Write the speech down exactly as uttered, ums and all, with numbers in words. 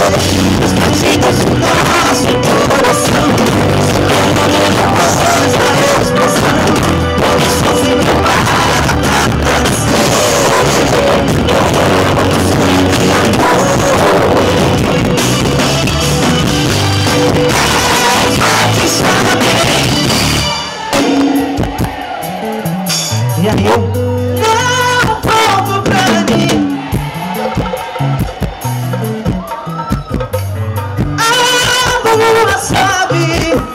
Os batidos do nosso coração, emoções da explosão, todo sofrimento parado da canção. E aí eu não volto pra mim. A lua sabe